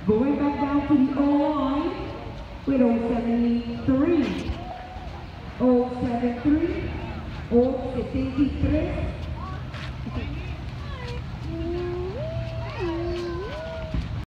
Going back down to the O line with 073. 073. 073.